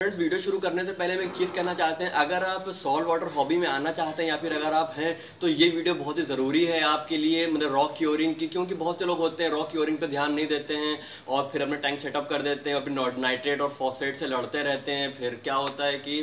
Friends, video शुरू करने से पहले हम एक चीज़ कहना चाहते हैं। अगर आप सॉल्ट वाटर हॉबी में आना चाहते हैं या फिर अगर आप हैं तो ये वीडियो बहुत ही ज़रूरी है आपके लिए, मतलब रॉक क्योरिंग की, क्योंकि बहुत से लोग होते हैं रॉक क्योरिंग पे ध्यान नहीं देते हैं और फिर अपना टैंक सेटअप कर देते हैं, अपने नाइट्रेट और फॉस्फेट से लड़ते रहते हैं। फिर क्या होता है कि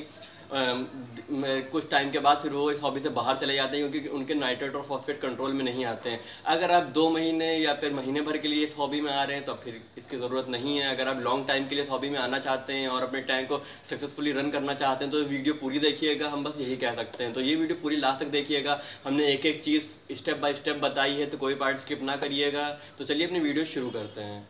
कुछ टाइम के बाद फिर वो इस हॉबी से बाहर चले जाते हैं क्योंकि उनके नाइट्रेट और फॉस्फेट कंट्रोल में नहीं आते हैं। अगर आप 2 महीने या फिर महीने भर के लिए इस हॉबी में आ रहे हैं तो फिर इसकी ज़रूरत नहीं है। अगर आप लॉन्ग टाइम के लिए इस हॉबी में आना चाहते हैं और अपने टैंक को सक्सेसफुली रन करना चाहते हैं तो वीडियो पूरी देखिएगा, हम बस यही कह सकते हैं। तो ये वीडियो पूरी लास्ट तक देखिएगा, हमने एक एक चीज़ स्टेप बाय स्टेप बताई है, तो कोई पार्ट स्किप ना करिएगा। तो चलिए अपनी वीडियो शुरू करते हैं।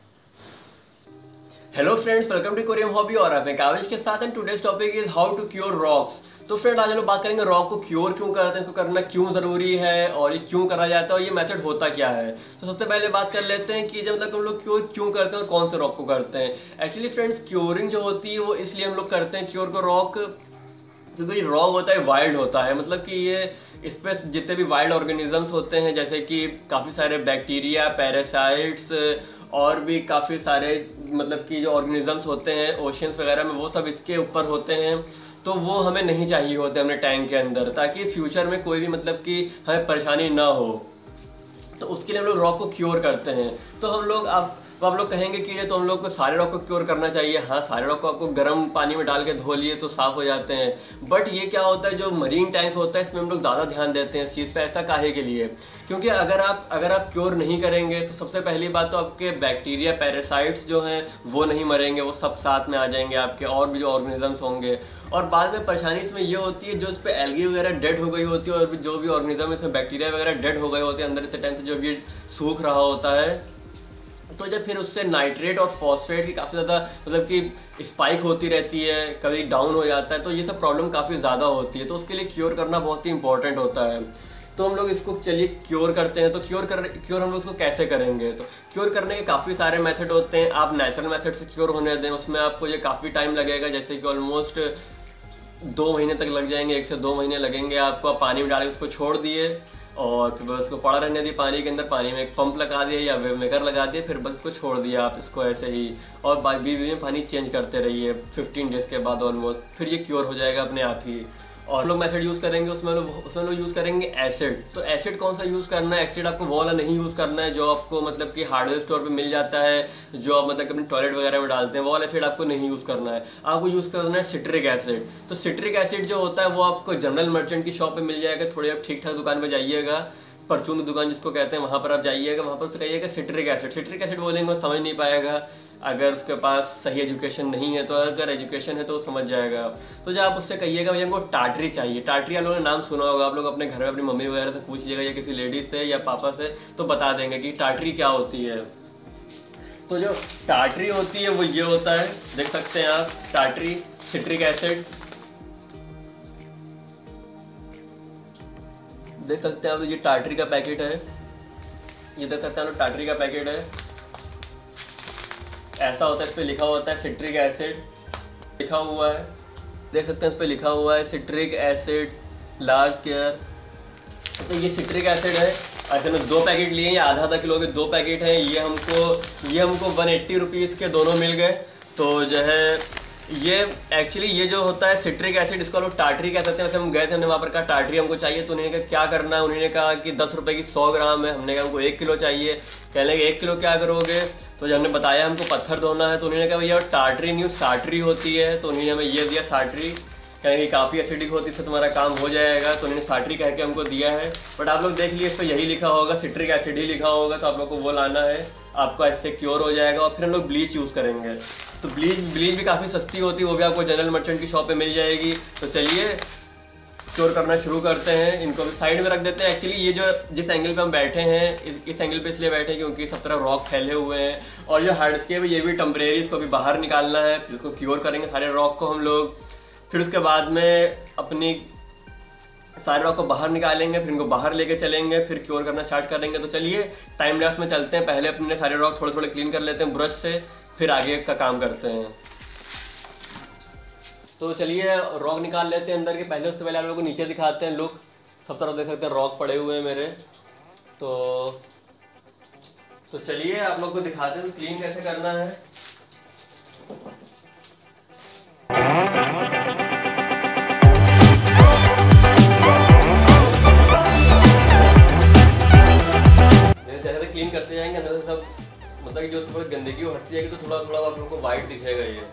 Hello friends, welcome to aquarium hobby और आप हैं काविश के साथ। And today's topic is how to cure rocks. तो फ्रेंड आज हम लोग बात करेंगे रॉक को क्योर क्यों करते हैं, इसको करना क्यों ज़रूरी है और ये क्यों करा जाता है और ये मेथड होता क्या है। तो सबसे पहले बात कर लेते हैं कि जब तक हम लोग क्योर क्यों करते हैं और कौन से रॉक को करते हैं। एक्चुअली फ्रेंड्स, क्योरिंग जो होती है वो इसलिए हम लोग करते हैं क्योर को रॉक, क्योंकि रॉक होता है वाइल्ड होता है, मतलब कि ये इस पर जितने भी वाइल्ड ऑर्गेनिजम्स होते हैं जैसे कि काफ़ी सारे बैक्टीरिया, पैरासाइट्स और भी काफ़ी सारे मतलब कि जो ऑर्गेनिजम्स होते हैं ओशियंस वगैरह में, वो सब इसके ऊपर होते हैं। तो वो हमें नहीं चाहिए होते अपने टैंक के अंदर, ताकि फ्यूचर में कोई भी मतलब कि हमें परेशानी ना हो। तो उसके लिए हम लोग रॉक को क्योर करते हैं। तो हम लोग आप लोग कहेंगे कि ये तो हम लोग को सारे रॉक को क्योर करना चाहिए। हाँ, सारे रॉक को आपको गर्म पानी में डाल के धो लिए तो साफ़ हो जाते हैं। बट ये क्या होता है, जो मरीन टैंक होता है इसमें हम लोग ज़्यादा ध्यान देते हैं इस चीज़ पे। ऐसा काहे के लिए? क्योंकि अगर आप क्योर नहीं करेंगे तो सबसे पहली बात तो आपके बैक्टीरिया, पैरासाइट्स जो हैं वो नहीं मरेंगे, वो सब साथ में आ जाएंगे आपके, और भी जो ऑर्गेनिजम्स होंगे। और बाद में परेशानी इसमें ये होती है, जो इस पर एल्गी वगैरह डेड हो गई होती है और जो भी ऑर्गेनिज्म इसमें बैक्टीरिया वगैरह डेड हो गए होते हैं अंदर इतने टाइम से, जो भी सूख रहा होता है, तो जब फिर उससे नाइट्रेट और फॉस्फेट की काफ़ी ज़्यादा मतलब कि स्पाइक होती रहती है, कभी डाउन हो जाता है, तो ये सब प्रॉब्लम काफ़ी ज़्यादा होती है। तो उसके लिए क्योर करना बहुत ही इंपॉर्टेंट होता है। तो हम लोग इसको चलिए क्योर करते हैं। तो क्योर हम लोग इसको कैसे करेंगे? तो क्योर करने के काफ़ी सारे मेथड होते हैं। आप नेचुरल मेथड से क्योर होने दें, उसमें आपको ये काफ़ी टाइम लगेगा, जैसे कि ऑलमोस्ट 2 महीने तक लग जाएंगे, 1 से 2 महीने लगेंगे आपको। आप पानी में डाल के उसको छोड़ दिए और फिर बस उसको पड़ा रहने दिए पानी के अंदर। पानी में एक पंप लगा दिए या वेव मेकर लगा दिए, फिर बस उसको छोड़ दिया आप इसको ऐसे ही, और बीच में पानी चेंज करते रहिए 15 डेज़ के बाद ऑलमोस्ट, फिर ये क्योर हो जाएगा अपने आप ही। और हम लोग मेथड यूज़ करेंगे उसमें लोग यूज़ करेंगे एसिड। तो एसिड कौन सा यूज़ करना है? एसिड आपको वो वाला नहीं यूज़ करना है जो आपको मतलब कि हार्डवेयर स्टोर पे मिल जाता है, जो आप मतलब अपने टॉयलेट वगैरह में डालते हैं, वो वाला एसिड आपको नहीं यूज़ करना है। आपको यूज़ करना है सिट्रिक एसिड। तो सिट्रिक एसिड जो होता है वो आपको जनरल मर्चेंट की शॉप पर मिल जाएगा। थोड़ी आप ठीक ठाक दुकान पर जाइएगा, परचून की दुकान जिसको कहते हैं, वहाँ पर आप जाइएगा, वहाँ पर उससे कहिएगा सिट्रिक एसिड बोलेंगे, वो समझ नहीं पाएगा अगर उसके पास सही एजुकेशन नहीं है। तो अगर एजुकेशन है तो वो समझ जाएगा। तो जब आप उससे कहिएगा भैया हमको टाटरी चाहिए, टाटरी आप लोगों ने नाम सुना होगा, आप लोग अपने घर में अपनी मम्मी वगैरह से पूछ लीजिएगा या किसी लेडीज से या पापा से, तो बता देंगे कि टाटरी क्या होती है। तो जो टाटरी होती है वो ये होता है, देख सकते हैं आप, टाटरी सिट्रिक एसिड देख सकते हैं आप। तो ये टाटरी का पैकेट है, ये देख सकते हैं आप, टाटरी का पैकेट है, ऐसा होता है। इस पे लिखा होता है सिट्रिक एसिड, लिखा हुआ है, देख सकते हैं इस पे लिखा हुआ है सिट्रिक एसिड लार्ज केयर। तो ये सिट्रिक एसिड है। ऐसे में 2 पैकेट लिए हैं, आधा किलो के 2 पैकेट हैं। ये हमको 180 रुपीज़ के दोनों मिल गए। तो जो है ये एक्चुअली ये जो होता है सिट्रिक एसिड, इसको लोग टाटरी कह सकते हैं। वैसे हम गए थे, हमने वहाँ पर कहा टाटरी हमको चाहिए, तो उन्होंने कहा क्या करना है, उन्होंने कहा कि 10 रुपये की 100 ग्राम है। हमने कहा हमको 1 किलो चाहिए। कहने लगे 1 किलो क्या करोगे? तो जब हमने बताया हमको पत्थर धोना है, तो उन्होंने कहा भैया टाटरी न्यू साटरी होती है, तो उन्होंने हमें ये दिया साटरी। कहेंगे काफ़ी एसिडिक होती है, तुम्हारा काम हो जाएगा, तो उन्होंने साटरी कह के हमको दिया है। बट आप लोग देख लिए इस पर यही लिखा होगा, सिट्रिक एसिड ही लिखा होगा, तो आप लोग को वो लाना है, आपका इससे क्योर हो जाएगा। और फिर हम लोग ब्लीच यूज़ करेंगे। तो ब्लीच भी काफ़ी सस्ती होती है, वो भी आपको जनरल मर्चेंट की शॉप पे मिल जाएगी। तो चलिए क्योर करना शुरू करते हैं। इनको भी साइड में रख देते हैं। एक्चुअली ये जो जिस एंगल पे हम बैठे हैं, इस एंगल पे इसलिए बैठे हैं क्योंकि सब तरफ रॉक फैले हुए हैं, और जो हार्डस्केप है ये भी टेम्परेरी, इसको भी बाहर निकालना है। फिर इसको क्योर करेंगे सारे रॉक को हम लोग। फिर उसके बाद में अपनी सारे रॉक को बाहर निकालेंगे, फिर इनको बाहर लेके चलेंगे, फिर क्योर करना स्टार्ट करेंगे। तो चलिए टाइम लैप्स में चलते हैं। पहले अपने सारे रॉक थोड़े थोड़े क्लीन कर लेते हैं ब्रश से, फिर आगे का काम करते हैं। तो चलिए रॉक निकाल लेते हैं अंदर के। पहले उससे पहले आप लोगों को नीचे दिखाते हैं लुक। सब तरफ देख सकते हैं रॉक पड़े हुए हैं मेरे। तो चलिए आप लोग को दिखाते हैं क्लीन कैसे करना है। दिएगी तो थोड़ा थोड़ा आप लोगों को वाइट दिखेगा ये।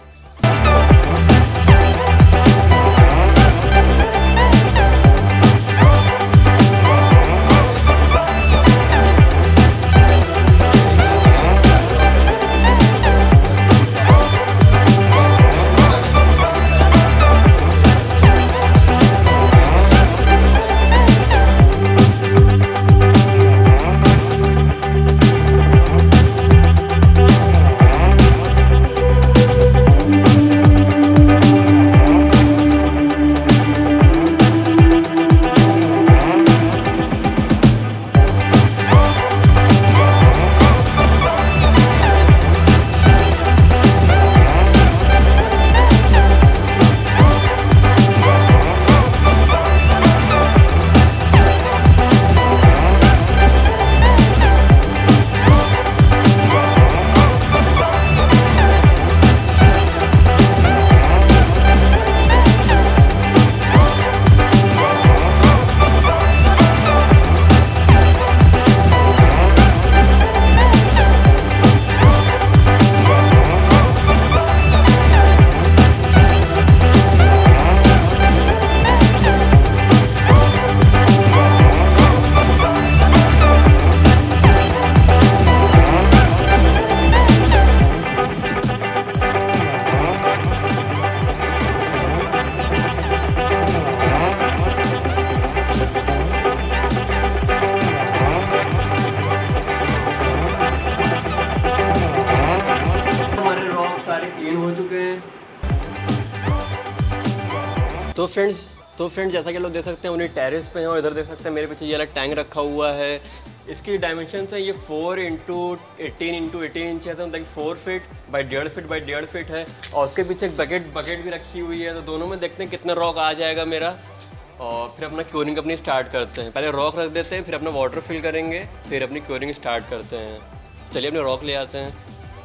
तो फ्रेंड्स जैसा कि लोग देख सकते हैं उन्हें टेरेस पे हैं और इधर देख सकते हैं मेरे पीछे ये वाला टैंक रखा हुआ है। इसकी डायमेंशन है ये 4 × 18 इंच है, तो मतलब 4 feet by 1.5 feet by 1.5 feet है। और उसके पीछे एक बकेट भी रखी हुई है। तो दोनों में देखते हैं कितना रॉक आ जाएगा मेरा, और फिर अपना क्योरिंग अपनी स्टार्ट करते हैं। पहले रॉक रख देते हैं, फिर अपना वाटर फिल करेंगे, फिर अपनी क्योरिंग स्टार्ट करते हैं। चलिए अपने रॉक ले आते हैं।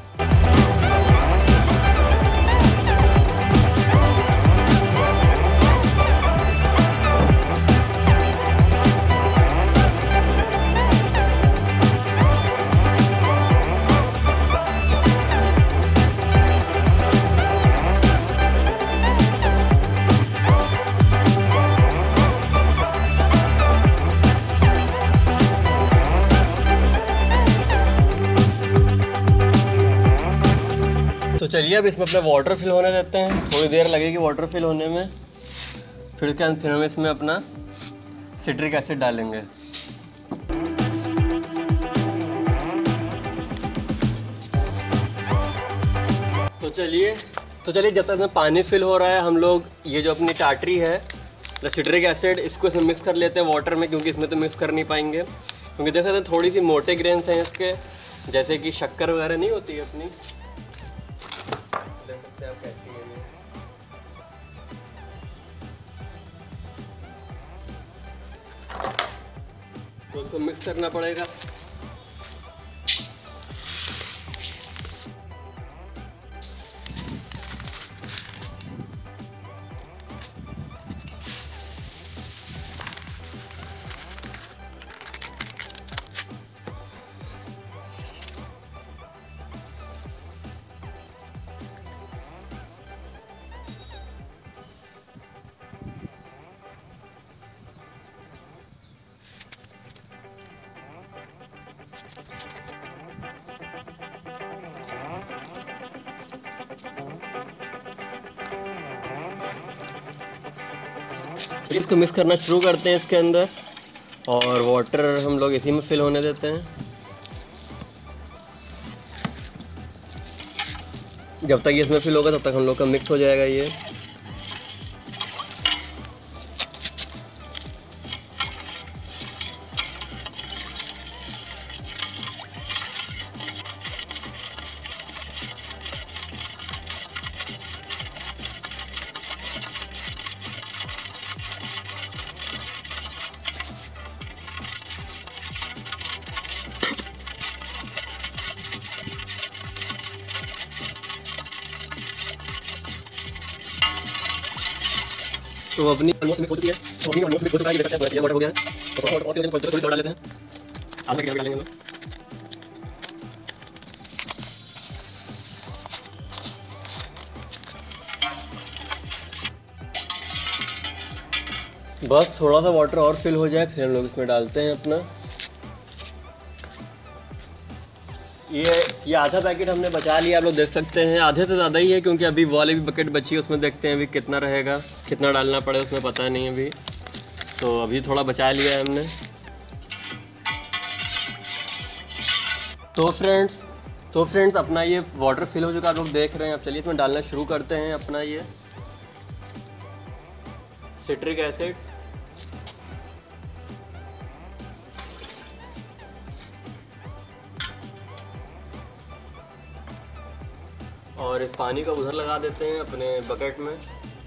तो चलिए अब इसमें अपना वाटर फिल होने देते हैं। थोड़ी देर लगेगी वाटर फिल होने में। फिर हम इसमें अपना सिट्रिक एसिड डालेंगे। तो चलिए जब तक इसमें पानी फिल हो रहा है, हम लोग ये जो अपनी टाटरी है सिट्रिक एसिड, इसको इसमें मिक्स कर लेते हैं वाटर में, क्योंकि इसमें तो मिक्स कर नहीं पाएंगे। क्योंकि देख सकते हैं थोड़ी सी मोटे ग्रेन्स हैं इसके, जैसे कि शक्कर वगैरह नहीं होती है अपनी, देख सकते हैं आप कैसी है ये। तो उसको मिक्स करना पड़ेगा। इसको मिक्स करना शुरू करते हैं इसके अंदर, और वाटर हम लोग इसी में फिल होने देते हैं। जब तक ये इसमें फिल होगा तब तक हम लोग का मिक्स हो जाएगा ये। तो अपनी ऑलमोस्ट मिक्स हो चुकी है, तो अपनी ऑलमोस्ट मिक्स हो चुका है, ये देख सकते हैं वाटर हो गया है। तो और थोड़ी डाल लेते हैं, आगे क्या डालेंगे हम। बस थोड़ा सा वाटर और फिल हो जाए, फिर हम लोग इसमें डालते हैं अपना ये आधा पैकेट हमने बचा लिया। आप लोग देख सकते हैं आधे से ज़्यादा ही है, क्योंकि अभी वो वाली भी बकेट बची है, उसमें देखते हैं अभी कितना रहेगा, कितना डालना पड़े उसमें पता नहीं अभी। तो अभी थोड़ा बचा लिया है हमने। तो फ्रेंड्स अपना ये वाटर फिल हो चुका, आप लोग देख रहे हैं। अब चलिए इसमें डालना शुरू करते हैं अपना ये सिट्रिक एसिड। और इस पानी को उधर लगा देते हैं अपने बकेट में।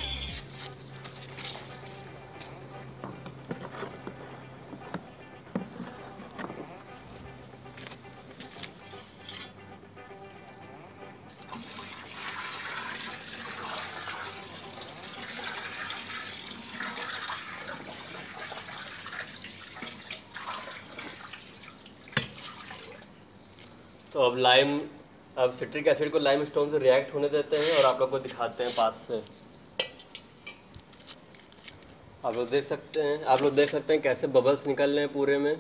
तो अब सिट्रिक एसिड को लाइम स्टोन से रिएक्ट होने देते हैं और आप लोग को दिखाते हैं पास से। आप लोग देख सकते हैं कैसे बबल्स निकल रहे हैं पूरे में।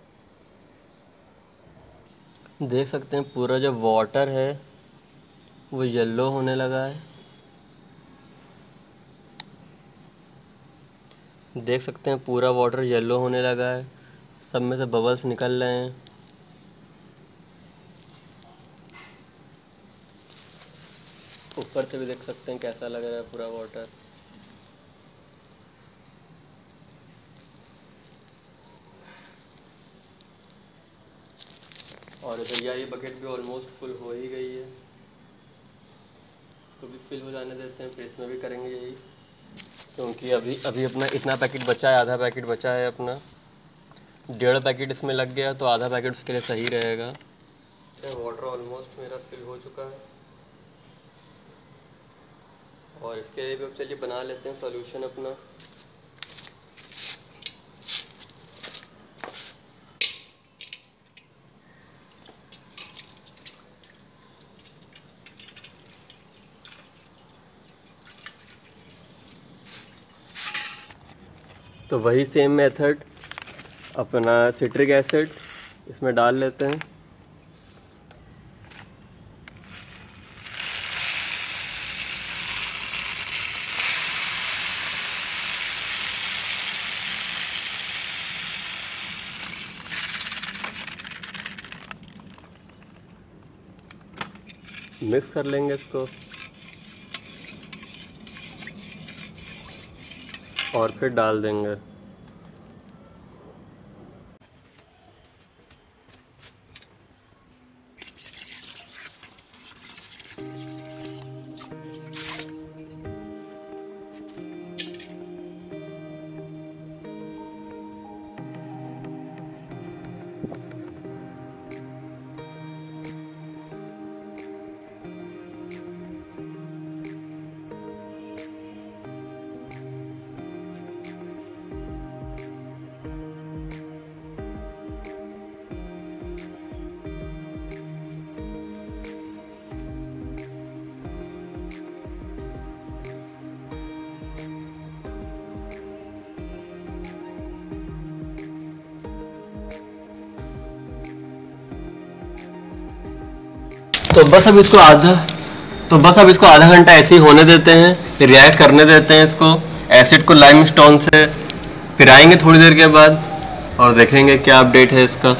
देख सकते हैं पूरा जो वाटर है वो येलो होने लगा है। देख सकते हैं पूरा वाटर येलो होने लगा है, सब में से बबल्स निकल रहे हैं। ऊपर से भी देख सकते हैं कैसा लग रहा है पूरा वाटर। और भैया ये बकेट भी ऑलमोस्ट फुल हो ही गई है, तो भी फिल हो जाने देते हैं, फिर इसमें भी करेंगे यही, क्योंकि अभी अपना इतना पैकेट बचा है, आधा पैकेट बचा है अपना। 1.5 पैकेट इसमें लग गया तो आधा पैकेट उसके लिए सही रहेगा। वाटर ऑलमोस्ट मेरा फिल हो चुका है और इसके लिए भी अब चलिए बना लेते हैं सॉल्यूशन अपना। तो वही सेम मेथड, अपना सिट्रिक एसिड इसमें डाल लेते हैं। मिक्स कर लेंगे इसको और फिर डाल देंगे। तो बस अब इसको आधा घंटा ऐसे ही होने देते हैं, फिर रिएक्ट करने देते हैं इसको एसिड को लाइम स्टोन से। फिर आएंगे थोड़ी देर के बाद और देखेंगे क्या अपडेट है इसका।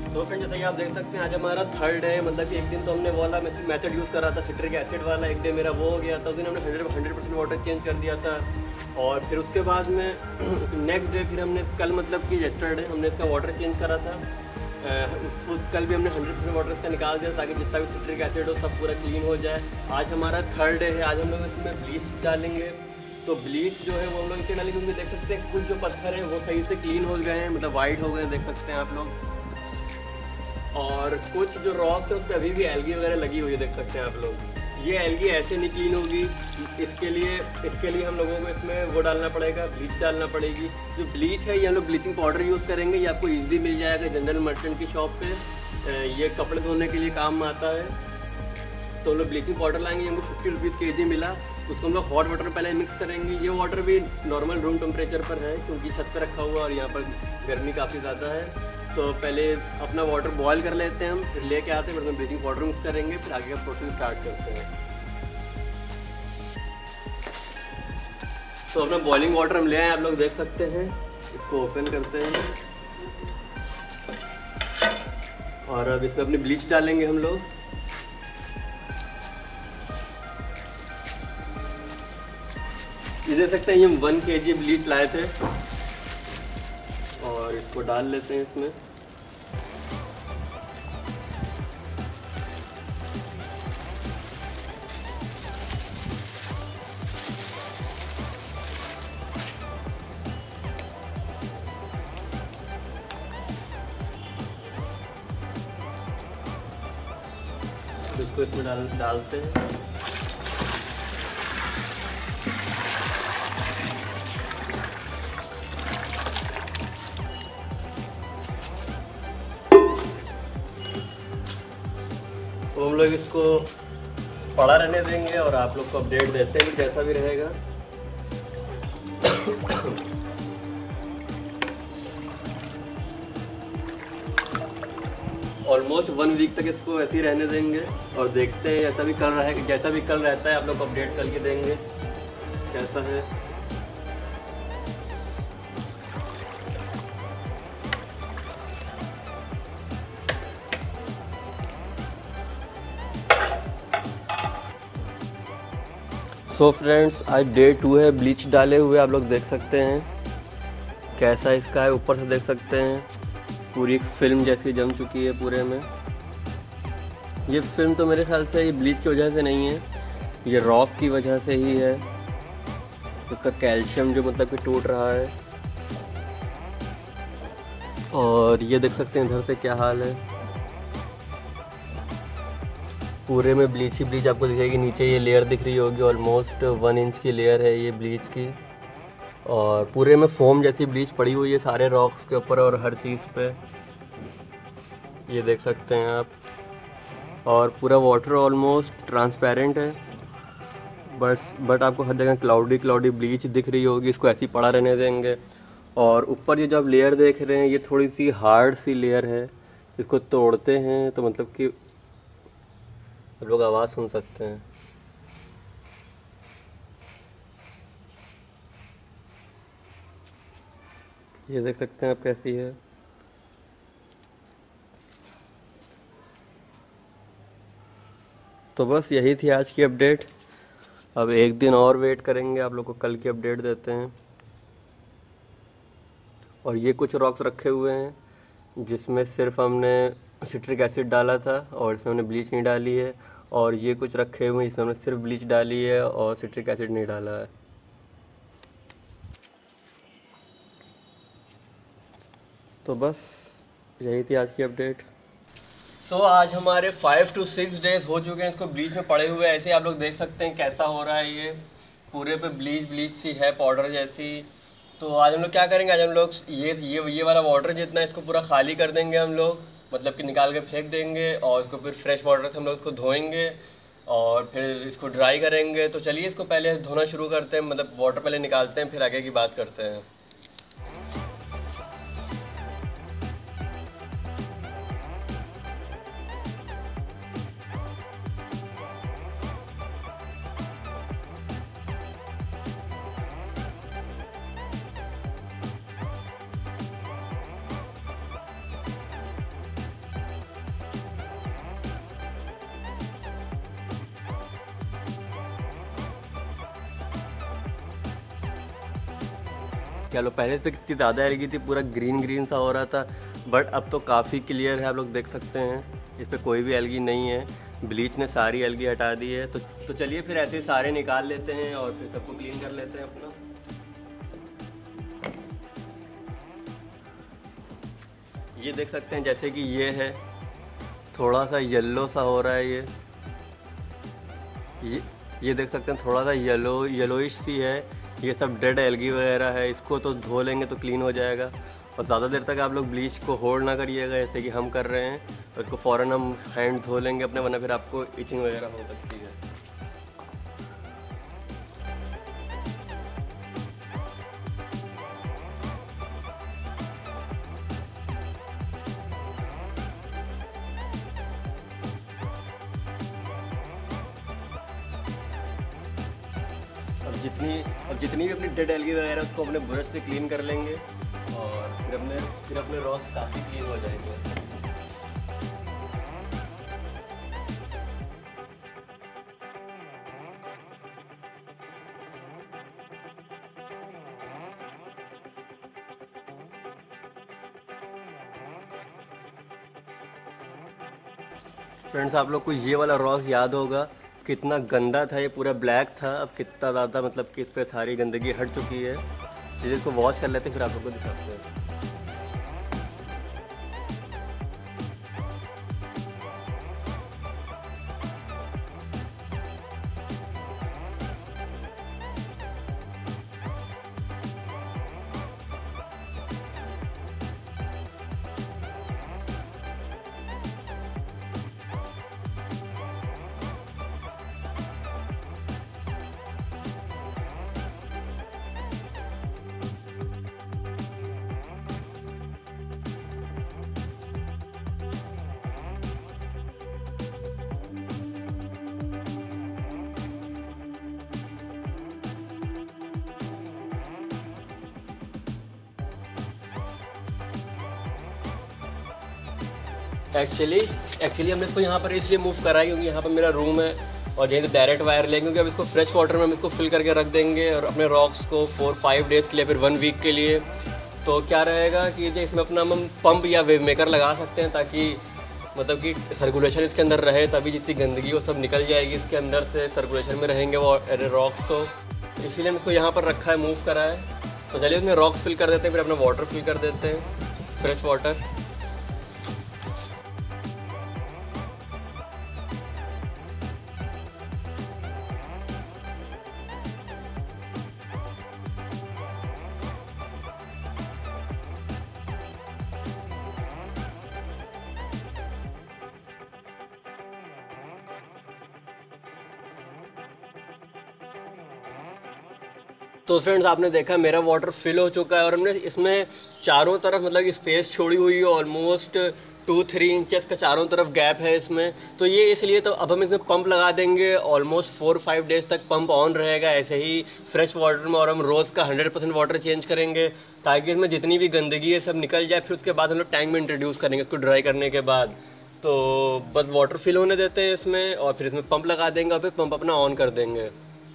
तो फ्रेंड जैसा कि आप देख सकते हैं आज हमारा थर्ड है, मतलब कि एक दिन तो हमने वाला मेथड यूज़ कर रहा था सिट्रिक एसिड वाला, एक डे मेरा वो हो गया था, उस दिन हमने 100% वाटर चेंज कर दिया था। और फिर उसके बाद में नेक्स्ट डे फिर हमने कल मतलब कि येस्टरडे हमने इसका वाटर चेंज करा था। कल भी हमने 100% वाटर इसका निकाल दिया ताकि जितना भी सिट्रिक एसिड हो सब पूरा क्लीन हो जाए। आज हमारा थर्ड डे है, आज हम लोग इसमें ब्लीच डालेंगे। तो ब्लीच जो है वो हम लोग इसलिए डालेंगे क्योंकि देख सकते हैं कुछ जो पत्थर हैं वो सही से क्लीन हो गए हैं, मतलब वाइट हो गए देख सकते हैं आप लोग। और कुछ जो रॉक्स है उस पर अभी भी एल्गी वगैरह लगी हुई है, देख सकते हैं आप लोग। ये एल्गी ऐसे नहीं क्लीन होगी, इसके लिए हम लोगों को इसमें वो डालना पड़ेगा, ब्लीच डालना पड़ेगी। जो ब्लीच है ये हम लोग ब्लीचिंग पाउडर यूज़ करेंगे, ये आपको ईजिली मिल जाएगा जनरल मर्चेंट की शॉप पे। ये कपड़े धोने के लिए काम में आता है। तो हम लोग ब्लीचिंग पाउडर लाएंगे, हमको 50 रुपीज़ kg मिला। उसको हम लोग हॉट वाटर में पहले मिक्स करेंगे। ये वाटर भी नॉर्मल रूम टेम्परेचर पर है क्योंकि छत पर रखा हुआ और यहाँ पर गर्मी काफ़ी ज़्यादा है। तो पहले अपना वाटर बॉयल कर लेते हैं हम, फिर लेके आते हैं, फिर ब्लीचिंग पाउडर मिक्स करेंगे, फिर आगे का प्रोसेस स्टार्ट करते हैं। तो अपना बॉइलिंग वाटर हम ले आए, आप लोग देख सकते हैं। इसको ओपन करते हैं और अब इसमें अपनी ब्लीच डालेंगे हम लोग। ये देख सकते हैं ये हम 1 kg ब्लीच लाए थे और इसको डाल लेते हैं इसमें। इसको इसमें डालते हैं। तो हम लोग इसको पड़ा रहने देंगे और आप लोग को अपडेट देते हैं जैसा भी रहेगा। ऑलमोस्ट 1 वीक तक इसको ऐसे ही रहने देंगे और देखते हैं जैसा भी कल रहता है आप लोग को अपडेट करके देंगे कैसा है। सो फ्रेंड्स आज डे 2 है ब्लीच डाले हुए, आप लोग देख सकते हैं कैसा इसका है। ऊपर से देख सकते हैं पूरी फिल्म जैसी जम चुकी है पूरे में। ये फिल्म तो मेरे ख्याल से ये ब्लीच की वजह से नहीं है, ये रॉक की वजह से ही है। इसका कैल्शियम जो मतलब कि टूट रहा है। और ये देख सकते हैं इधर से क्या हाल है, पूरे में ब्लीच ही ब्लीच आपको दिखेगी। नीचे ये लेयर दिख रही होगी, ऑलमोस्ट 1 इंच की लेयर है ये ब्लीच की। और पूरे में फोम जैसी ब्लीच पड़ी हुई है सारे रॉक्स के ऊपर और हर चीज़ पे, ये देख सकते हैं आप। और पूरा वाटर ऑलमोस्ट ट्रांसपेरेंट है, बट आपको हर जगह क्लाउडी ब्लीच दिख रही होगी। इसको ऐसे ही पड़ा रहने देंगे। और ऊपर ये जो आप लेयर देख रहे हैं ये थोड़ी सी हार्ड सी लेयर है, इसको तोड़ते हैं तो मतलब कि लोग आवाज़ सुन सकते हैं। ये देख सकते हैं आप कैसी है। तो बस यही थी आज की अपडेट। अब एक दिन और वेट करेंगे, आप लोग को कल की अपडेट देते हैं। और ये कुछ रॉक्स रखे हुए हैं जिसमें सिर्फ हमने सिट्रिक एसिड डाला था और इसमें हमने ब्लीच नहीं डाली है। और ये कुछ रखे हुए हैं जिसमें हमने सिर्फ ब्लीच डाली है और सिट्रिक एसिड नहीं डाला है। तो बस यही थी आज की अपडेट। आज हमारे 5 to 6 डेज हो चुके हैं इसको ब्लीच में पड़े हुए। ऐसे आप लोग देख सकते हैं कैसा हो रहा है, ये पूरे पे ब्लीच सी है पाउडर जैसी। तो आज हम लोग क्या करेंगे, आज हम लोग ये वाला वाटर जितना इसको पूरा खाली कर देंगे हम लोग, मतलब कि निकाल के फेंक देंगे और इसको फिर फ्रेश वाटर से हम लोग इसको धोएंगे और फिर इसको ड्राई करेंगे। तो चलिए इसको पहले धोना शुरू करते हैं, मतलब वाटर पहले निकालते हैं फिर आगे की बात करते हैं। क्या लो, पहले तो कितनी ज़्यादा एलगी थी, पूरा ग्रीन ग्रीन सा हो रहा था, बट अब तो काफ़ी क्लियर है, आप लोग देख सकते हैं इस पर कोई भी एलगी नहीं है। ब्लीच ने सारी एलगी हटा दी है। तो चलिए फिर ऐसे सारे निकाल लेते हैं और फिर सबको क्लीन कर लेते हैं अपना। ये देख सकते हैं जैसे कि ये है, थोड़ा सा येलो सा हो रहा है ये देख सकते हैं थोड़ा सा येलोइश सी है। ये सब डेड एल्गी वगैरह है, इसको तो धो लेंगे तो क्लीन हो जाएगा। और ज़्यादा देर तक आप लोग ब्लीच को होल्ड ना करिएगा जैसे कि हम कर रहे हैं, और इसको फ़ौरन हम हैंड धो लेंगे अपने, वरना फिर आपको इचिंग वगैरह हो सकती है। अब जितनी भी अपनी डेड एल्गी वगैरह उसको अपने ब्रश से क्लीन कर लेंगे और फिर अपने रॉक्स काफ़ी क्लीन हो जाएंगे। फ्रेंड्स, आप लोग को ये वाला रॉक याद होगा, कितना गंदा था, ये पूरा ब्लैक था। अब कितना ज़्यादा मतलब कि इस पर सारी गंदगी हट चुकी है। चलिए इसको वॉश कर लेते हैं, फिर आप लोग को दिखाते हैं। एक्चुअली हमने इसको यहाँ पर इसलिए मूव करा है क्योंकि यहाँ पर मेरा रूम है और यहीं से डायरेक्ट वायर लेंगे, क्योंकि अब इसको फ्रेश वाटर में हम इसको फिल करके रख देंगे और अपने रॉक्स को 4-5 डेज़ के लिए, फिर 1 वीक के लिए। तो क्या रहेगा कि जो इसमें अपना हम पंप या वेव मेकर लगा सकते हैं, ताकि मतलब कि सर्कुलेशन इसके अंदर रहे, तभी जितनी गंदगी वो सब निकल जाएगी इसके अंदर से, सर्कुलेशन में रहेंगे वो रॉक्स। तो इसीलिए हम इसको यहाँ पर रखा है, मूव करा है। तो चलिए उसमें रॉक्स फिल कर देते हैं, फिर अपना वाटर फिल कर देते हैं, फ्रेश वाटर। तो फ्रेंड्स, आपने देखा मेरा वाटर फिल हो चुका है और हमने इसमें चारों तरफ मतलब स्पेस छोड़ी हुई है, ऑलमोस्ट 2-3 इंचेस का चारों तरफ गैप है इसमें। तो ये इसलिए, तो अब हम इसमें पंप लगा देंगे, ऑलमोस्ट 4-5 डेज तक पंप ऑन रहेगा ऐसे ही फ्रेश वाटर में, और हम रोज़ का 100% वाटर चेंज करेंगे ताकि इसमें जितनी भी गंदगी है सब निकल जाए। फिर उसके बाद हम लोग टैंक में इंट्रोड्यूस करेंगे इसको ड्राई करने के बाद। तो बस वाटर फिल होने देते हैं इसमें और फिर इसमें पंप लगा देंगे और फिर पंप अपना ऑन कर देंगे।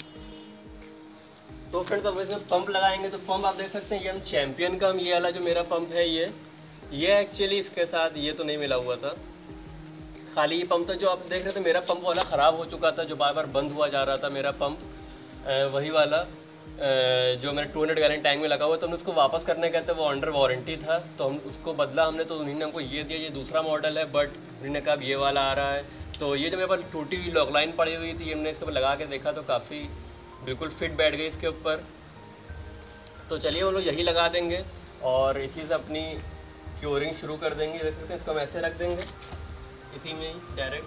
तो फ्रेंड्स, अब इसमें पंप लगाएंगे तो पंप आप देख सकते हैं, ये हम चैम्पियन का, ये वाला जो मेरा पंप है ये एक्चुअली इसके साथ ये तो नहीं मिला हुआ था, खाली ये पंप था जो आप देख रहे थे। मेरा पंप वाला ख़राब हो चुका था, जो बार बार बंद हुआ जा रहा था मेरा पंप, वही वाला जो मेरे 200 गैलन टैंक में लगा हुआ। तो हमने उसको वापस करने गए थे, वो अंडर वारंटी था, तो हम उसको बदला हमने। तो उन्होंने हमको ये दिया, ये दूसरा मॉडल है, बट उन्होंने कहा अब ये वाला आ रहा है। तो ये जो मेरे पास टूटी हुई लॉक लाइन पड़ी हुई थी, हमने इसके ऊपर लगा के देखा तो काफ़ी बिल्कुल फिट बैठ गई इसके ऊपर। तो चलिए वो लोग यही लगा देंगे और इसी से अपनी क्योरिंग शुरू कर देंगे। देख सकते हैं, इसको हम ऐसे रख देंगे इसी में ही डायरेक्ट।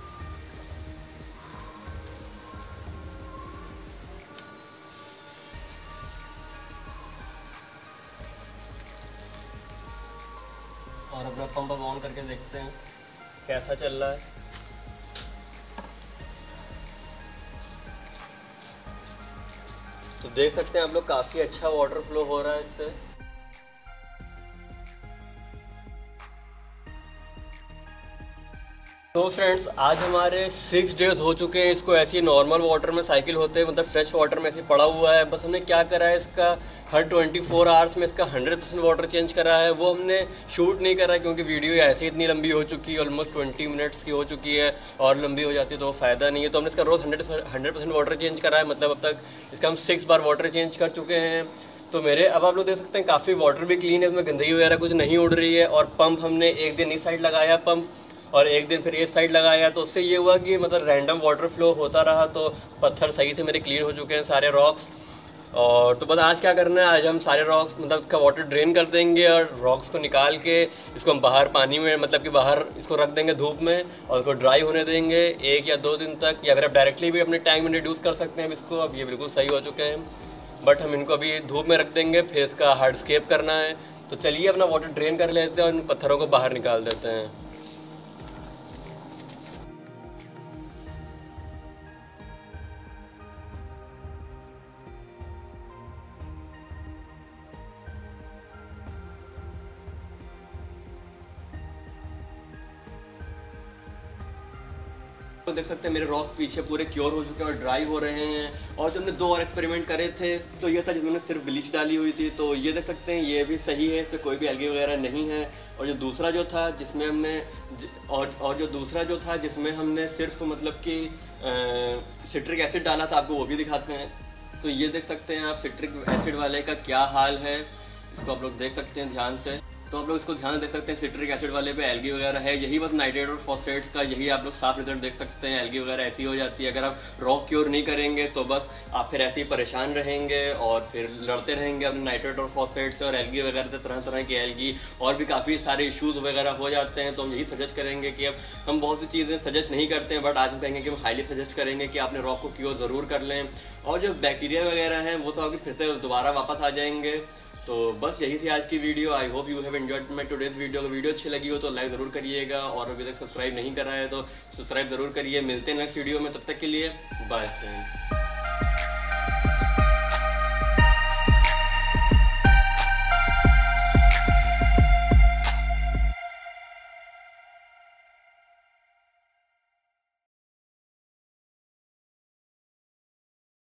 और अपना पंप ऑन करके देखते हैं कैसा चल रहा है। तो देख सकते हैं आप लोग, काफ़ी अच्छा वाटर फ्लो हो रहा है इससे। तो फ्रेंड्स आज हमारे 6 डेज हो चुके हैं। इसको ऐसे ही नॉर्मल वाटर में साइकिल होते हैं, मतलब फ्रेश वाटर में ऐसे पड़ा हुआ है। बस हमने क्या करा है, इसका हर 24 आवर्स में इसका 100% वाटर चेंज करा है। वो हमने शूट नहीं करा क्योंकि वीडियो ऐसे ही इतनी लंबी हो चुकी है, ऑलमोस्ट 20 मिनट्स की हो चुकी है, और लंबी हो जाती है तो फ़ायदा नहीं है। तो हमने इसका रोज़ 100% वाटर चेंज करा है, मतलब अब तक इसका हम 6 बार वाटर चेंज कर चुके हैं। तो मेरे अब आप लोग देख सकते हैं काफ़ी वाटर भी क्लीन है, इसमें गंदगी वगैरह कुछ नहीं उड़ रही है। और पंप हमने एक दिन इस साइड लगाया पंप, और एक दिन फिर इस साइड लगाया, तो उससे ये हुआ कि मतलब रैंडम वाटर फ्लो होता रहा। तो पत्थर सही से मेरे क्लीन हो चुके हैं, सारे रॉक्स। और तो बस आज क्या करना है, आज हम सारे रॉक्स मतलब इसका वाटर ड्रेन कर देंगे, और रॉक्स को निकाल के इसको हम बाहर पानी में मतलब कि बाहर इसको रख देंगे धूप में, और इसको ड्राई होने देंगे 1 या 2 दिन तक। या फिर आप डायरेक्टली भी अपने टैंक में रिड्यूस कर सकते हैं इसको। अब ये बिल्कुल सही हो चुके हैं, बट हम इनको अभी धूप में रख देंगे, फिर इसका हार्डस्केप करना है। तो चलिए अपना वाटर ड्रेन कर लेते हैं और इन पत्थरों को बाहर निकाल देते हैं। तो देख सकते हैं मेरे रॉक पीछे पूरे क्योर हो चुके हैं और ड्राई हो रहे हैं। और जो हमने 2 और एक्सपेरिमेंट करे थे, तो ये था जिसमें सिर्फ ब्लीच डाली हुई थी, तो ये देख सकते हैं ये भी सही है, इस पर कोई भी एल्गी वगैरह नहीं है। और जो दूसरा जो था जिसमें हमने जो दूसरा जो था जिसमें हमने सिर्फ मतलब कि सिट्रिक एसिड डाला था, आपको वो भी दिखाते हैं। तो ये देख सकते हैं आप सिट्रिक एसिड वाले का क्या हाल है, इसको आप लोग देख सकते हैं ध्यान से। तो आप लोग इसको ध्यान से देख सकते हैं, सिट्रिक एसिड वाले पे एल्गी वगैरह है, यही बस नाइट्रेट और फॉस्फेट्स का यही आप लोग साफ रिजल्ट देख सकते हैं। एल्गी वगैरह ऐसी हो जाती है, अगर आप रॉक क्योर नहीं करेंगे तो बस आप फिर ऐसे ही परेशान रहेंगे और फिर लड़ते रहेंगे अपने नाइट्रेट और फॉस्फेट से और एल्गी वगैरह से, तरह तरह की एल्गी और भी काफ़ी सारे इशूज़ वगैरह हो जाते हैं। तो हम यही सजेस्ट करेंगे कि अब हम बहुत सी चीज़ें सजेस्ट नहीं करते हैं, बट आज हम कहेंगे कि हम हाईली सजेस्ट करेंगे कि आपने रॉक को क्योर ज़रूर कर लें। और जो बैक्टीरिया वगैरह हैं वो सब फिर से दोबारा वापस आ जाएंगे। तो बस यही थी आज की video. I hope you have enjoyed my today's video. अगर वीडियो अच्छी लगी हो तो लाइक ज़रूर करिएगा, और अभी तक सब्सक्राइब नहीं करा है तो सब्सक्राइब ज़रूर करिए। मिलते हैं नेक्स्ट वीडियो में, तब तक के लिए बाय फ्रेंड्स।